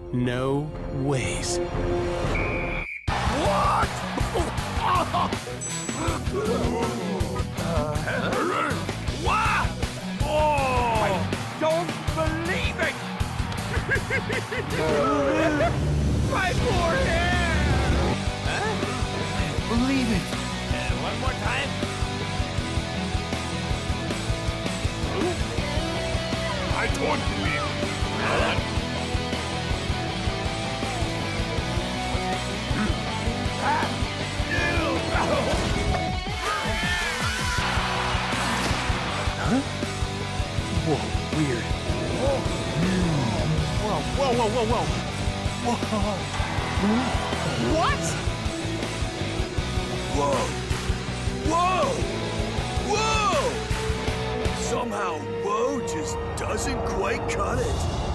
No ways. What? What? Oh! I don't believe it! My poor hair! Huh? Believe it. One more time. I don't believe it. Huh? Whoa, weird. Whoa, whoa, whoa, whoa, whoa. Whoa. What? Whoa! Whoa! Whoa! Somehow, whoa just doesn't quite cut it.